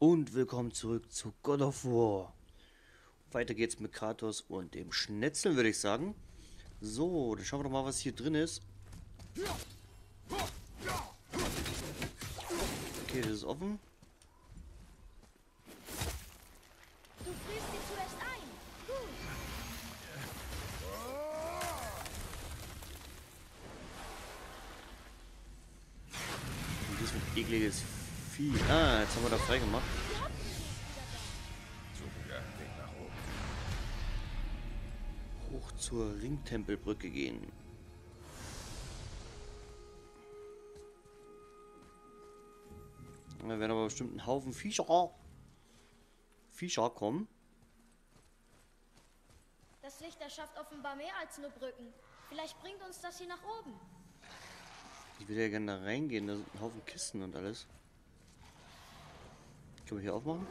Und willkommen zurück zu God of War. Weiter geht's mit Kratos und dem Schnetzel, würde ich sagen. So, dann schauen wir doch mal, was hier drin ist. Okay, das ist offen. Du frierst sie zuerst ein. Gut. Und das wird ekliges Vieh. Ah, jetzt haben wir da frei gemacht. Suchen wir einen Weg nach oben. Hoch zur Ringtempelbrücke gehen. Da werden aber bestimmt ein Haufen Viecher kommen. Das Licht erschafft offenbar mehr als nur Brücken. Vielleicht bringt uns das hier nach oben. Ich will ja gerne da reingehen. Da sind ein Haufen Kisten und alles. Können wir hier aufmachen?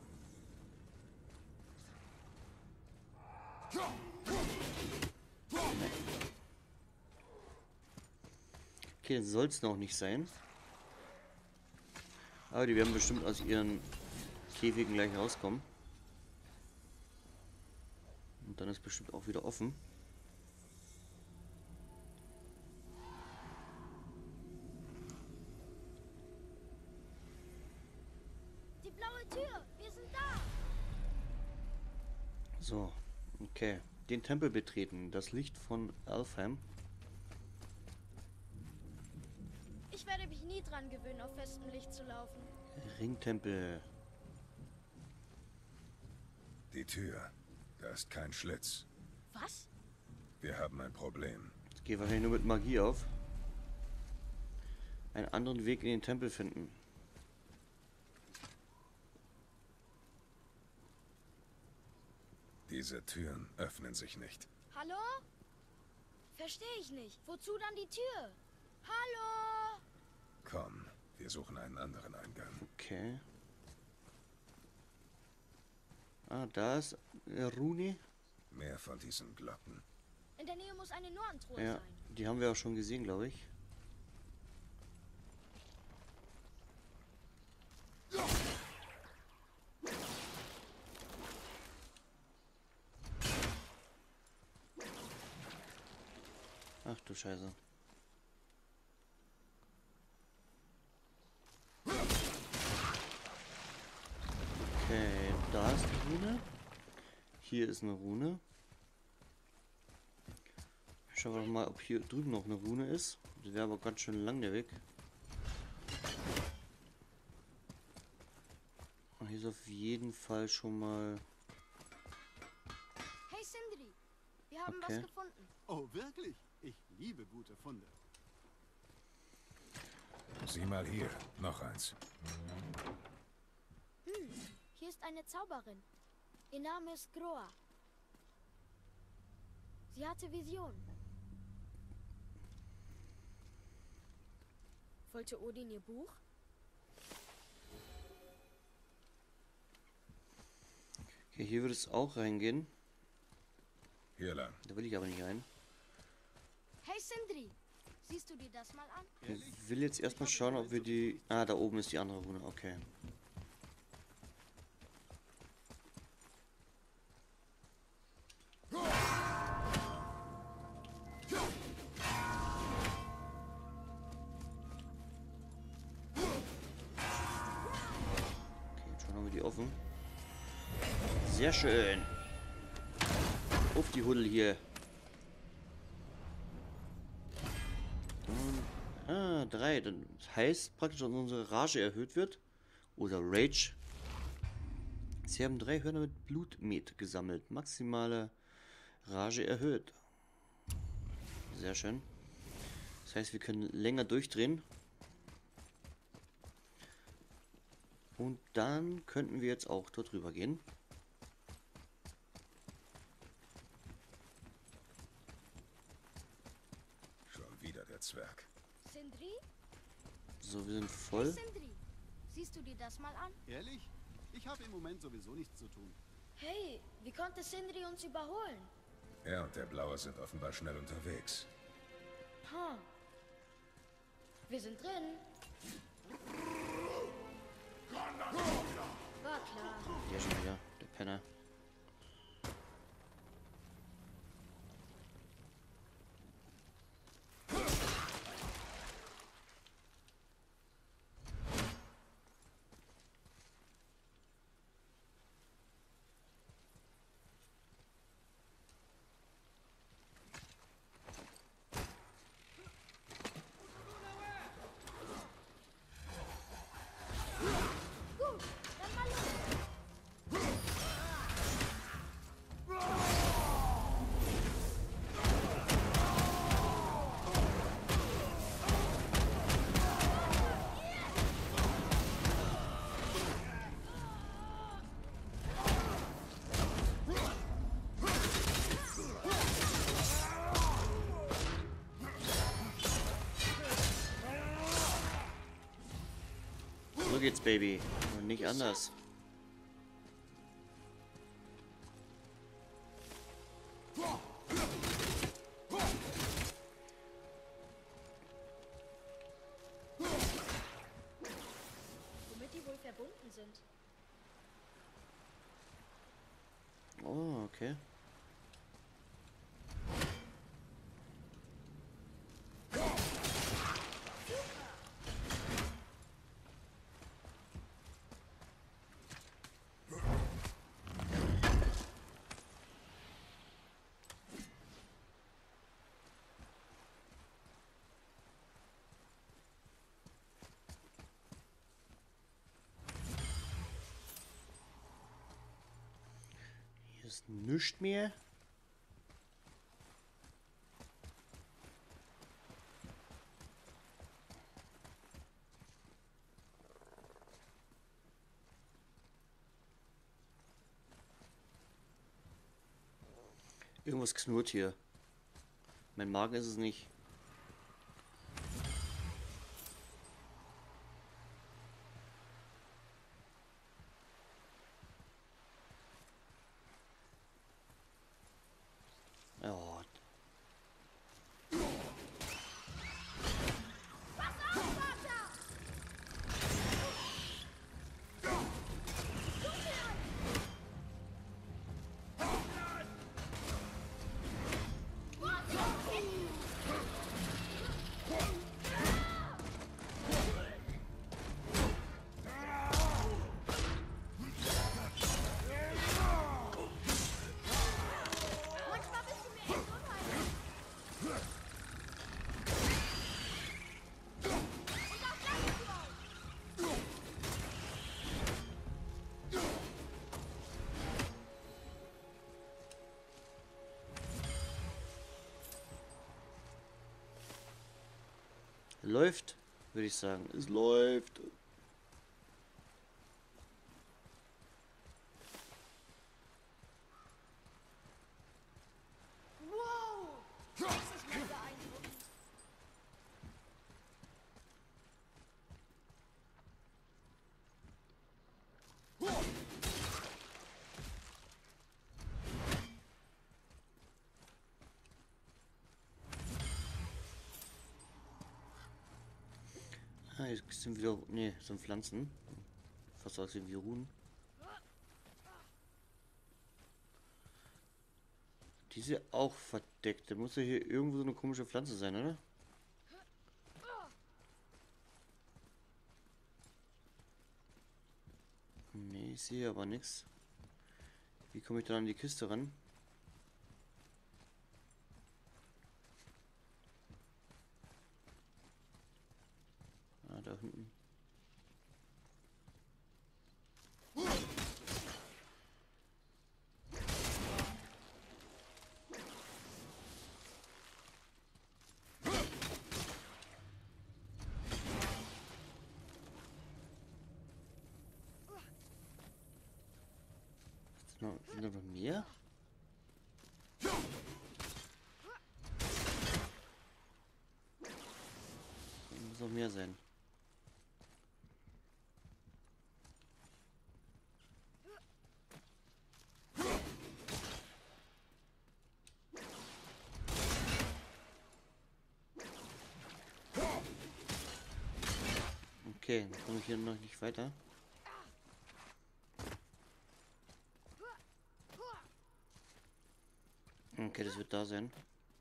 Okay, das soll es noch nicht sein. Aber die werden bestimmt aus ihren Käfigen gleich rauskommen. Und dann ist bestimmt auch wieder offen. Die blaue Tür. Wir sind da. So, okay. Den Tempel betreten. Das Licht von Alfheim. Ich werde mich nie dran gewöhnen, auf festem Licht zu laufen. Ringtempel. Die Tür. Da ist kein Schlitz. Was? Wir haben ein Problem. Das geht wahrscheinlich nur mit Magie auf. Einen anderen Weg in den Tempel finden. Diese Türen öffnen sich nicht. Hallo? Verstehe ich nicht. Wozu dann die Tür? Hallo? Komm, wir suchen einen anderen Eingang. Okay. Ah, da ist Rune. Mehr von diesen Glocken. In der Nähe muss eine Nordentruhe Ja, sein. die haben wir auch schon gesehen, glaube ich. Ach du Scheiße. Okay, da ist eine Rune. Hier ist eine Rune. Schauen wir doch mal, ob hier drüben noch eine Rune ist. Das wäre aber ganz schön lang der Weg. Und hier ist auf jeden Fall schon mal... Hey Sindri, wir haben Okay. was gefunden. Oh, wirklich? Ich liebe gute Funde. Sieh mal hier, noch eins. Hier ist eine Zauberin. Ihr Name ist Groa. Sie hatte Visionen. Wollte Odin ihr Buch? Okay, hier würde es auch reingehen. Hier lang. Da will ich aber nicht rein. Hey Sindri, siehst du dir das mal an? Ich will jetzt erstmal schauen, ob wir die... Ah, da oben ist die andere Rune. Okay. Okay, jetzt schon haben wir die offen. Sehr schön. Auf die Huddel hier. Und, 3. Das heißt praktisch, dass unsere Rage erhöht wird. Oder Rage. Sie haben 3 Hörner mit Blutmet gesammelt. Maximale Rage erhöht. Sehr schön. Das heißt, wir können länger durchdrehen. Und dann könnten wir jetzt auch dort rüber gehen. Schon wieder der Zwerg. Sindri? So, wir sind Hey voll. Sindri, siehst du dir das mal an? Ehrlich? Ich habe im Moment sowieso nichts zu tun. Hey, wie konnte Sindri uns überholen? Er und der Blaue sind offenbar schnell unterwegs. Hm. Wir sind drin. Kann das doch noch. geht's, Baby. Und nicht anders. Womit die wohl verbunden sind. Oh, okay. Hier ist nichts mehr. Irgendwas knurrt hier. Mein Magen ist es nicht. Oh. Manchmal bist du mir echt unheimlich. Und auch das ist wahr. Läuft, würde ich sagen. Es läuft. Wow! Das ist mal beeindruckend. Ah, jetzt sind wieder. Ne, sind Pflanzen. Fast aussehen wie Runen. Diese auch verdeckt. Da muss ja hier irgendwo so eine komische Pflanze sein, oder? Nee, ich sehe aber nichts. Wie komme ich dann an die Kiste ran? Ah, da hinten. Sind da noch mehr? Muss noch mehr sein. Okay, dann komme ich hier noch nicht weiter. Okay, das wird da sein.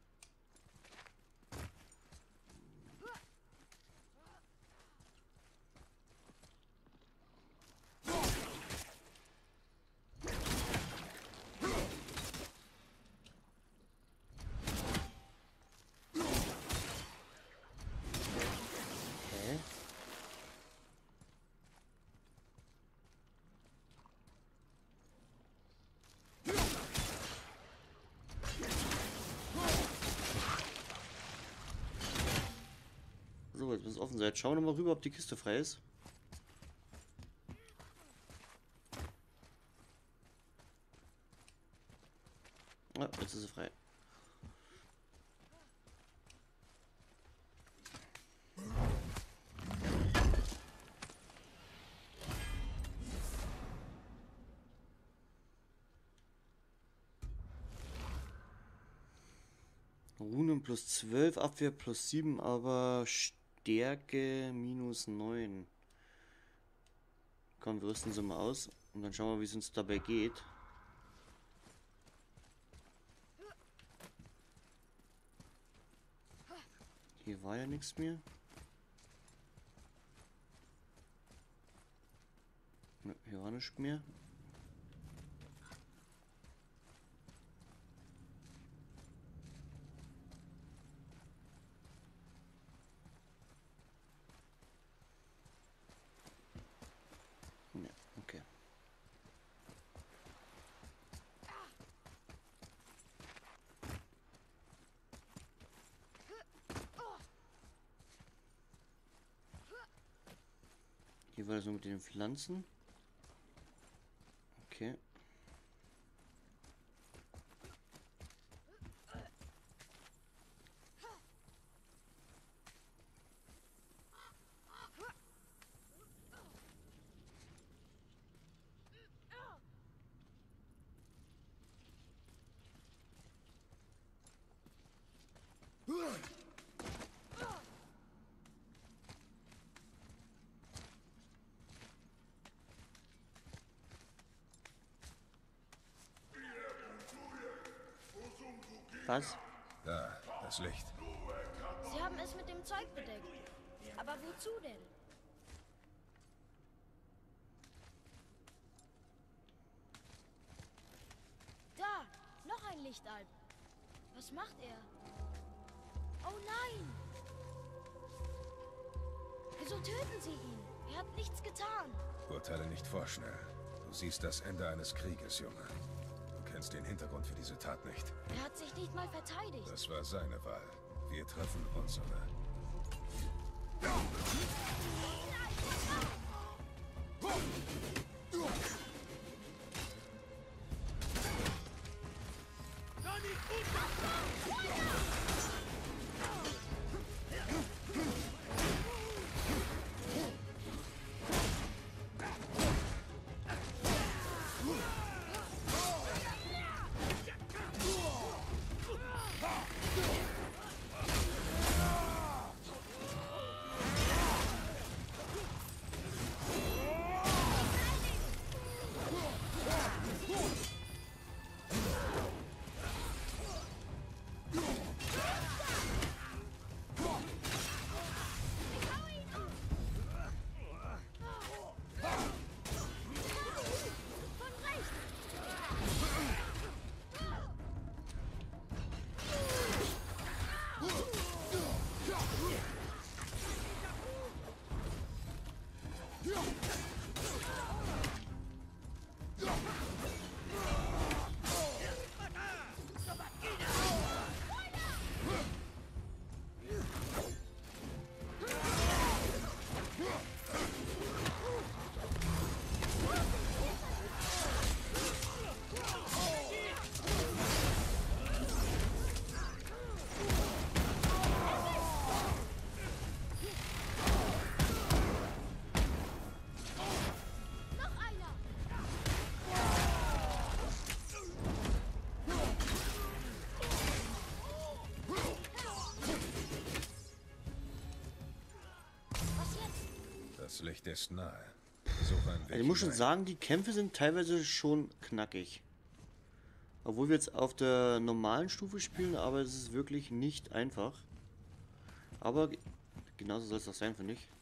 Okay. So, jetzt muss es offen sein. Schauen wir noch mal rüber, ob die Kiste frei ist. Ja, jetzt ist sie frei. Runen plus 12, Abwehr plus 7, aber Stärke minus 9. Komm, wir rüsten sie mal aus und dann schauen wir, wie es uns dabei geht. Hier war ja nichts mehr. Ne, hier war nichts mehr. Ne, okay. Hier war das nur mit den Pflanzen. Okay. Was? Da, das Licht. Sie haben es mit dem Zeug bedeckt. Aber wozu denn? Da, noch ein Lichtalb. Was macht er? Oh nein! Wieso töten Sie ihn? Er hat nichts getan. Urteile nicht vorschnell. Du siehst das Ende eines Krieges, Junge. Du kennst den Hintergrund für diese Tat nicht. Er hat sich nicht mal verteidigt. Das war seine Wahl. Wir treffen unsere. Das Licht ist nahe. Suche einen Weg Also ich muss schon hinein. sagen, die Kämpfe sind teilweise schon knackig. Obwohl wir jetzt auf der normalen Stufe spielen, aber es ist wirklich nicht einfach. Aber genauso soll es doch sein, finde ich.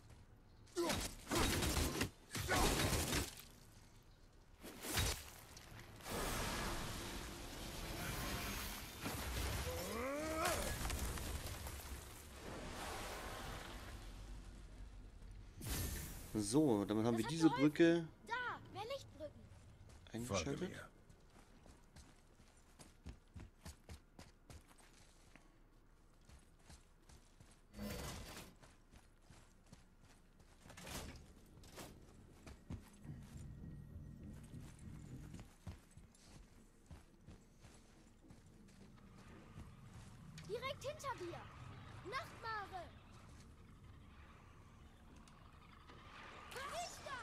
So, damit haben wir hat diese geholfen. Brücke Da, mehr Lichtbrücken. Folge eingeschaltet. mir. Direkt hinter dir. Nachtmare. Vernichter!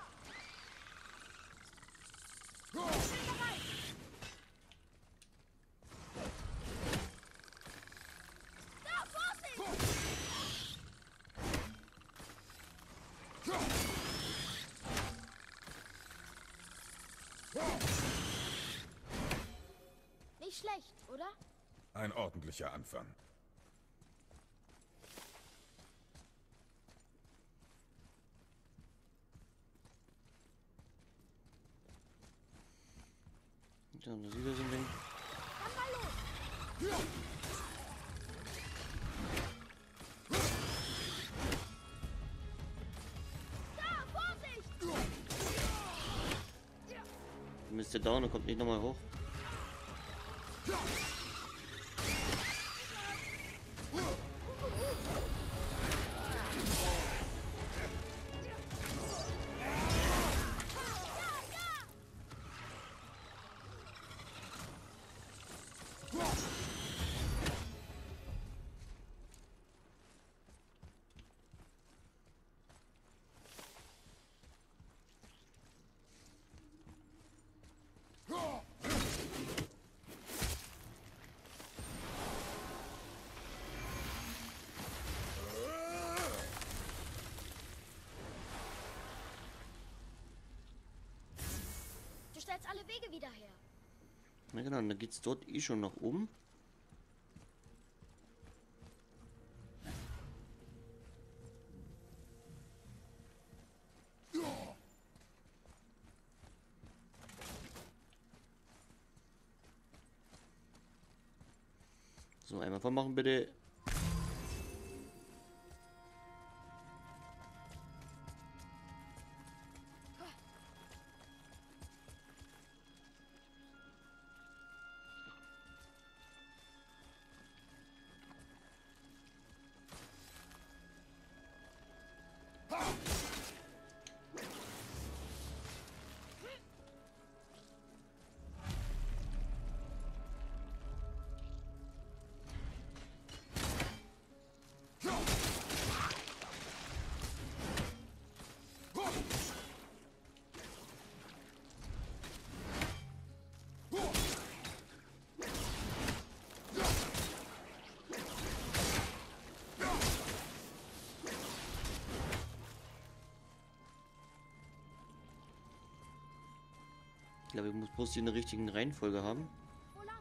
Ich bin bereit. Nicht schlecht, oder? Ein ordentlicher Anfang. Ja, da sieht er so ein Ding. Komm mal los! Da, Vorsicht! Mist, der down und kommt nicht nochmal hoch. Du stellst alle Wege wieder her. Na genau, dann geht's dort eh schon nach oben. So, einmal vormachen bitte. Ich glaube, ich muss bloß die in der richtigen Reihenfolge haben. Wo lang?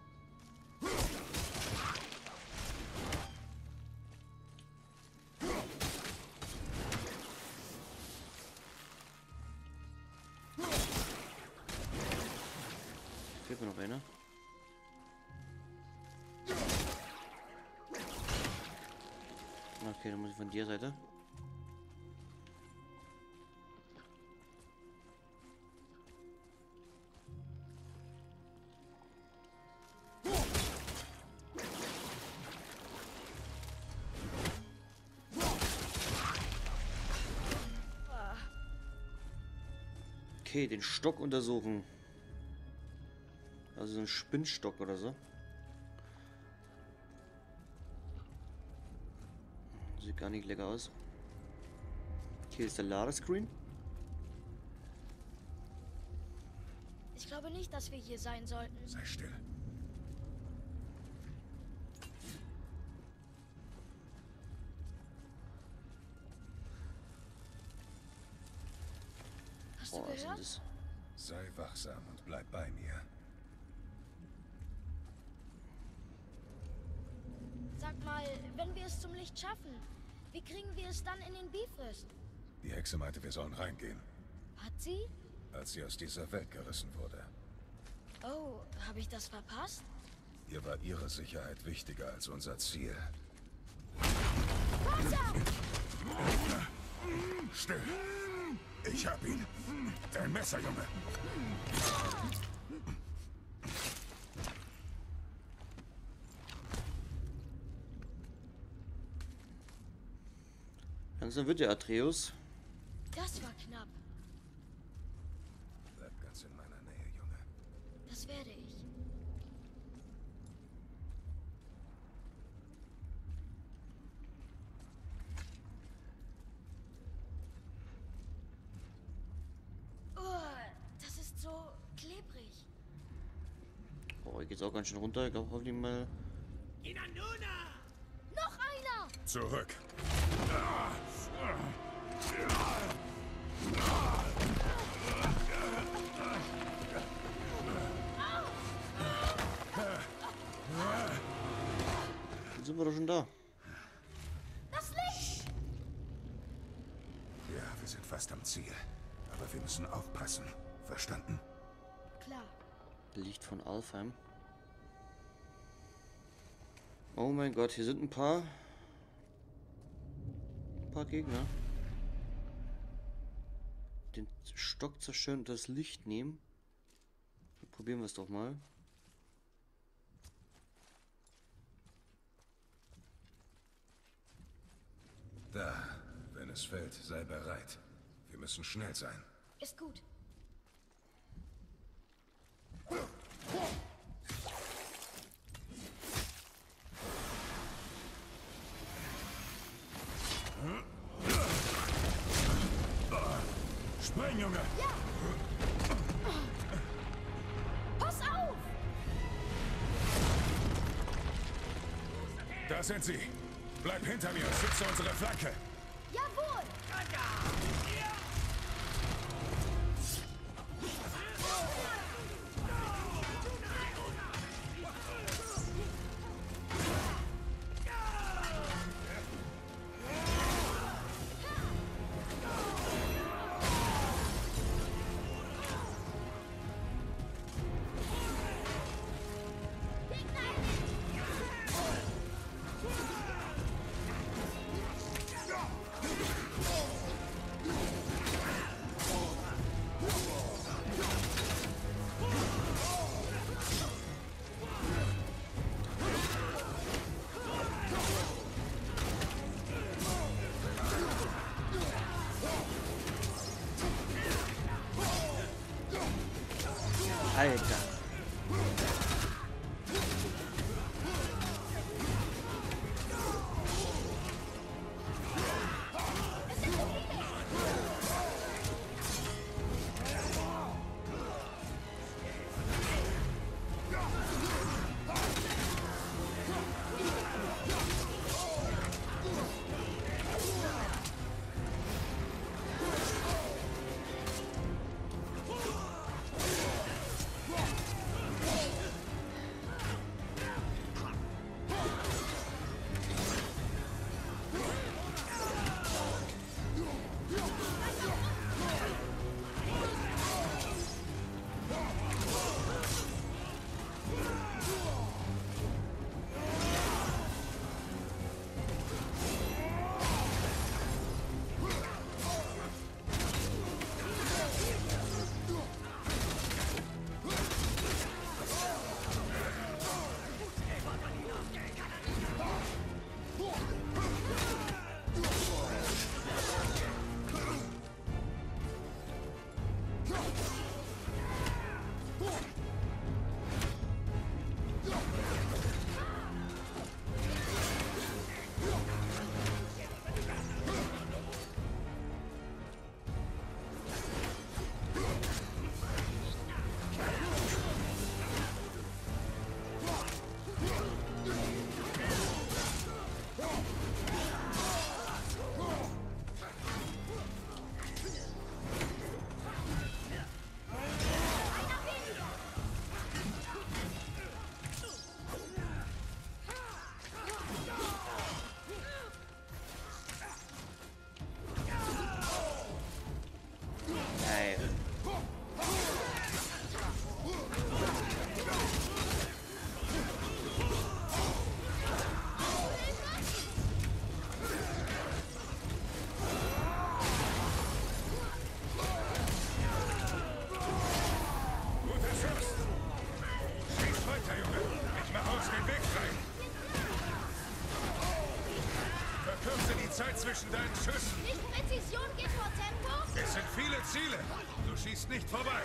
Fehlt mir noch einer. Okay, dann muss ich von der Seite. Okay, den Stock untersuchen. Also so ein Spinnstock oder so. Sieht gar nicht lecker aus. Hier ist der Ladescreen. Ich glaube nicht, dass wir hier sein sollten. Sei still. Hast du Boah, was sind gehört? das? Sei wachsam und bleib bei mir. Sag mal, wenn wir es zum Licht schaffen, wie kriegen wir es dann in den Bifrost? Die Hexe meinte, wir sollen reingehen, Hat sie? als sie aus dieser Welt gerissen wurde. Oh, habe ich das verpasst? Ihr war ihre Sicherheit wichtiger als unser Ziel. Still! Ich hab ihn! Dein Messer, Junge! Langsam wird der Atreus. Das war knapp. Bleib ganz in meiner Nähe, Junge. Das werde ich. Oh, das ist so klebrig. Oh, hier geht's auch ganz schön runter. Ich glaube, hoffentlich mal. Noch einer! Zurück! sind wir doch schon da. Das Licht! Ja, wir sind fast am Ziel. Aber wir müssen aufpassen. Verstanden? Klar. Licht von Alfheim. Oh mein Gott, hier sind ein paar Gegner. Den Stock zerstören und das Licht nehmen. Probieren wir es doch mal. Da, wenn es fällt, sei bereit. Wir müssen schnell sein. Ist gut. Spring, Junge! Ja! Pass auf! Da sind sie! Bleib hinter mir und schütze unsere Flanke! Jawohl! Alter. Zeit zwischen deinen Schüssen. Nicht Präzision geht vor Tempo? Es sind viele Ziele. Du schießt nicht vorbei.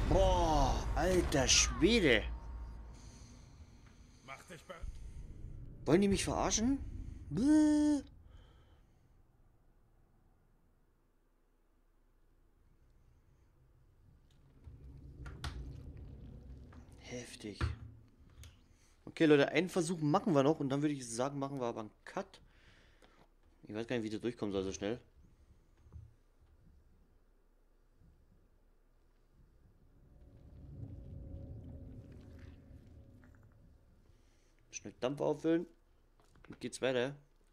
Boah, alter Schwede. Mach dich be... Wollen die mich verarschen? Bäh. Heftig. Okay, Leute, einen Versuch machen wir noch und dann würde ich sagen, machen wir aber einen Cut. Ich weiß gar nicht, wie der durchkommen soll so schnell. Schnell Dampf auffüllen. Dann geht's weiter.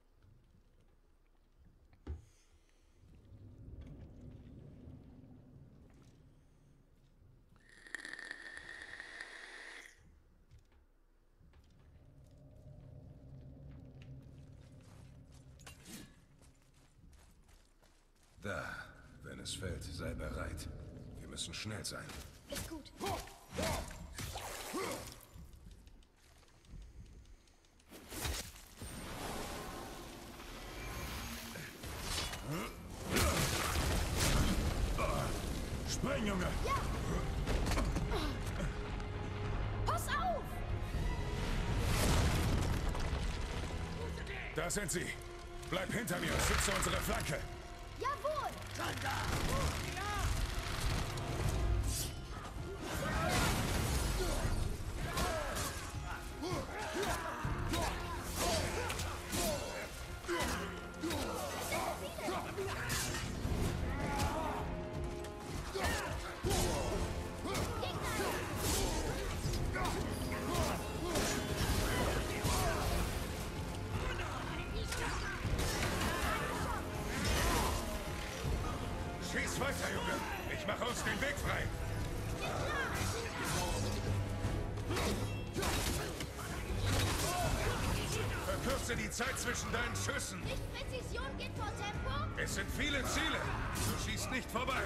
Da, wenn es fällt, sei bereit. Wir müssen schnell sein. Ist gut. Spring, Junge! Ja! Pass auf! Da sind sie. Bleib hinter mir und schütze unsere Flanke. Jawohl! Schieß weiter, Junge. Ich mache uns den Weg frei. Verkürze die Zeit zwischen deinen Schüssen. Nicht Präzision geht vor Tempo? Es sind viele Ziele. Du schießt nicht vorbei.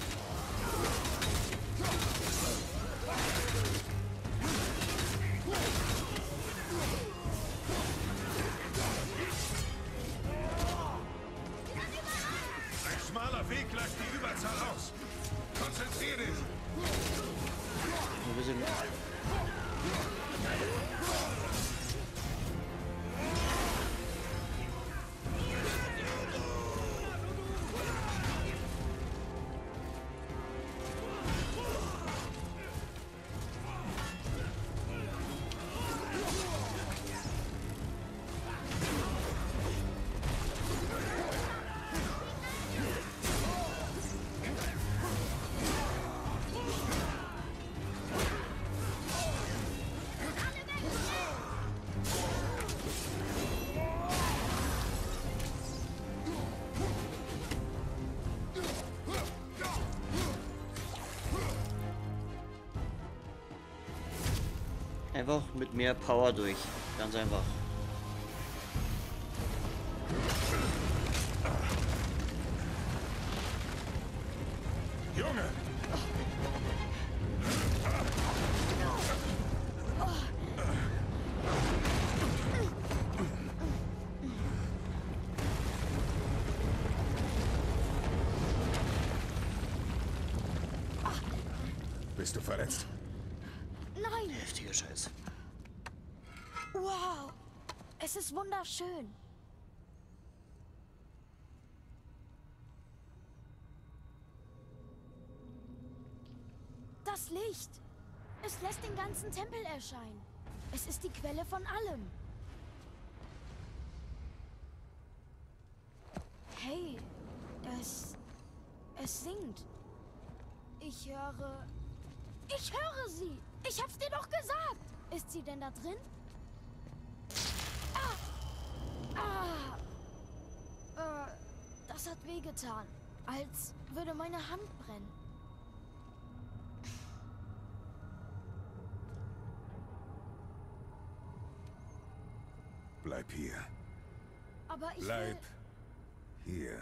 Ein schmaler Weg gleicht die Überzahl aus. Konzentrier dich. Wir sind einfach mit mehr Power durch. Ganz einfach. Junge! Bist du verletzt? Nein! Heftiger Scheiß. Wow! Es ist wunderschön. Das Licht! Es lässt den ganzen Tempel erscheinen. Es ist die Quelle von allem. Hey, es singt. Ich höre sie! Ich hab's dir doch gesagt! Ist sie denn da drin? Das hat wehgetan. Als würde meine Hand brennen. Bleib hier. Aber ich Bleib hier.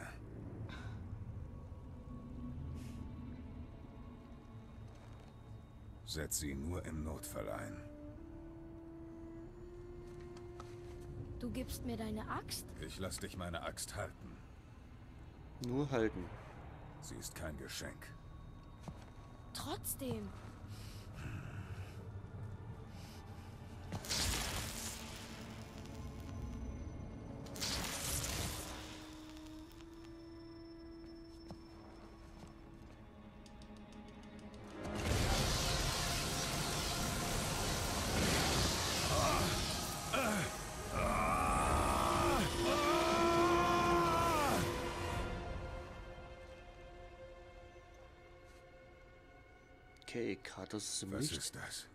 Setz sie nur im Notfall ein. Du gibst mir deine Axt? Ich lass dich meine Axt halten. Nur halten. Sie ist kein Geschenk. Trotzdem. Okay, Kratos ist im Was Licht. ist das?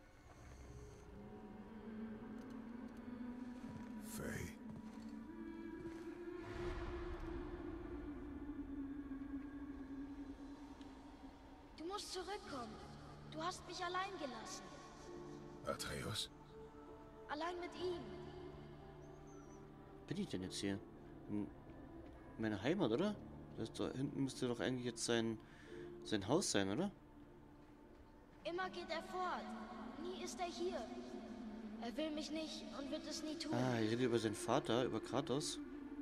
Faye. Du musst zurückkommen. Du hast mich allein gelassen. Atreus? Allein mit ihm. Bin ich denn jetzt hier? In meiner Heimat, oder? Das da hinten müsste doch eigentlich jetzt sein Haus sein, oder? Immer geht er fort. Nie ist er hier. Er will mich nicht und wird es nie tun. Ah, er redet über seinen Vater, über Kratos.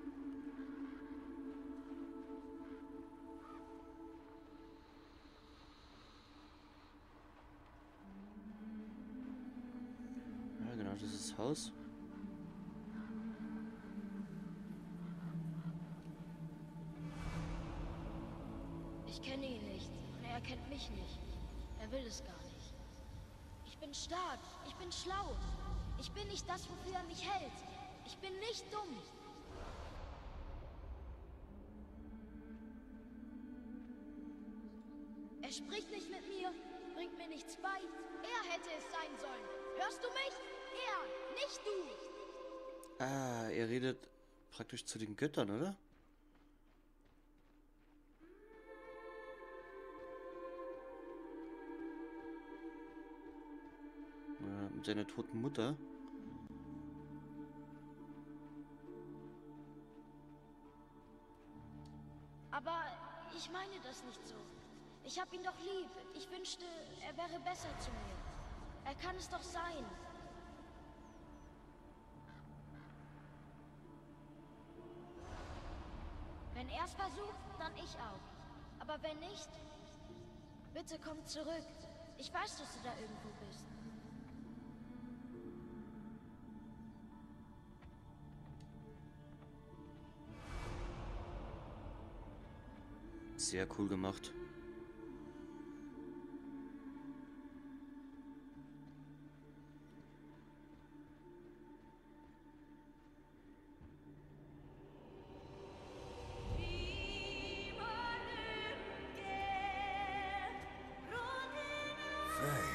Ja, genau, das ist das Haus. Ich kenne ihn nicht und er kennt mich nicht. Er will es gar nicht. Ich bin stark, ich bin schlau. Ich bin nicht das, wofür er mich hält. Ich bin nicht dumm. Er spricht nicht mit mir, bringt mir nichts bei. Er hätte es sein sollen. Hörst du mich? Er, nicht du. Ah, er redet praktisch zu den Göttern, oder? Ja, mit seiner toten Mutter. Aber ich meine das nicht so. Ich hab ihn doch lieb. Ich wünschte, er wäre besser zu mir. Er kann es doch sein. Wenn er es versucht, dann ich auch. Aber wenn nicht, bitte komm zurück. Ich weiß, dass du da irgendwo bist. Sehr cool gemacht. Faye.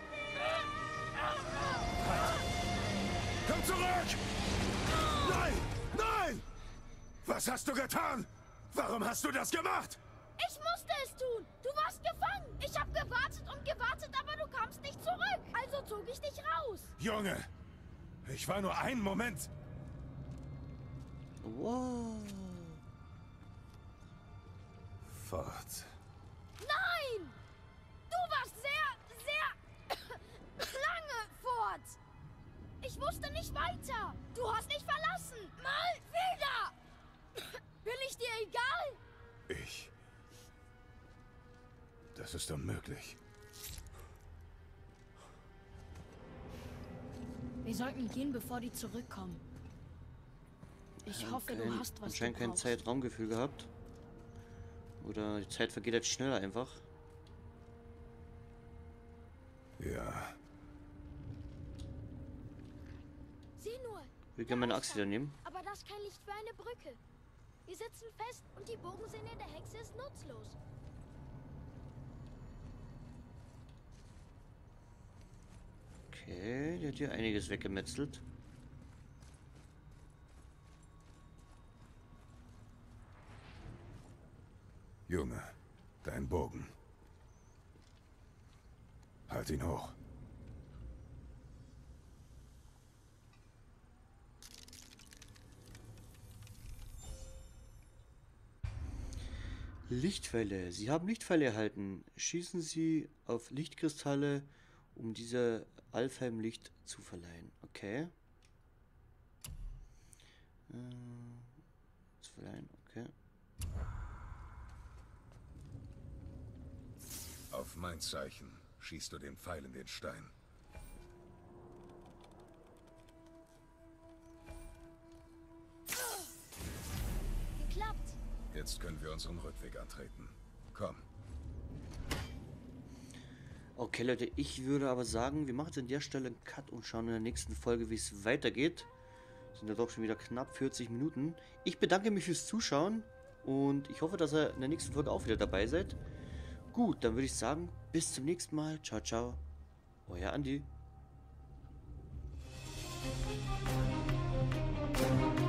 Komm zurück! Nein! Nein! Was hast du getan? Warum hast du das gemacht? Ich musste es tun. Du warst gefangen. Ich habe gewartet und gewartet, aber du kamst nicht zurück. Also zog ich dich raus. Junge, ich war nur einen Moment. Wow. Fort. Nein! Du warst sehr lange fort. Ich wusste nicht weiter. Du hast mich verlassen. Mal wieder. Bin ich dir egal? Das ist unmöglich. Wir sollten gehen, bevor die zurückkommen. Ich hoffe, du hast, was du Anscheinend kein brauchst. Zeitraumgefühl gehabt. Oder die Zeit vergeht jetzt schneller einfach. Ja, Sieh nur. Ich will gerne meine Axt wieder nehmen. Aber das ist kein Licht für eine Brücke. Wir sitzen fest und die Bogensinne der Hexe ist nutzlos. Okay, die hat hier einiges weggemetzelt. Junge, dein Bogen. Halt ihn hoch. Lichtpfeile. Sie haben Lichtpfeile erhalten. Schießen Sie auf Lichtkristalle, um dieser Alfheim Licht zu verleihen. Okay. Zu verleihen, okay. Auf mein Zeichen schießt du den Pfeil in den Stein. Geklappt. Jetzt können wir unseren Rückweg antreten. Komm. Okay, Leute, ich würde aber sagen, wir machen jetzt an der Stelle einen Cut und schauen in der nächsten Folge, wie es weitergeht. Sind ja doch schon wieder knapp 40 Minuten. Ich bedanke mich fürs Zuschauen und ich hoffe, dass ihr in der nächsten Folge auch wieder dabei seid. Gut, dann würde ich sagen, bis zum nächsten Mal. Ciao, ciao. Euer Andi.